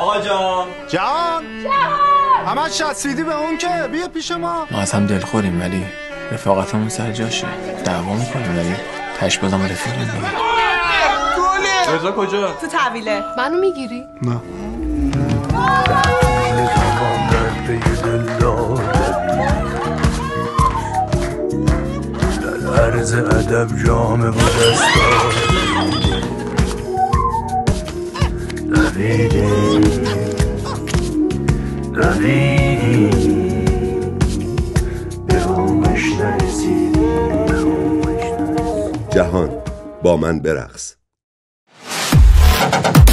آقا جان جان همش چسبیدی به اون که بیا پیش ما از هم دلخوریم ولی رفاقتمون سر جاشه. دعوا میکنیم ولی تش بازم رفیقیم دیگه. رضا کجا؟ تو تحویله. منو میگیری؟ نه در عرض ادب جام بودستا دویدی به رومش نرسیدی. جهان با من برقص.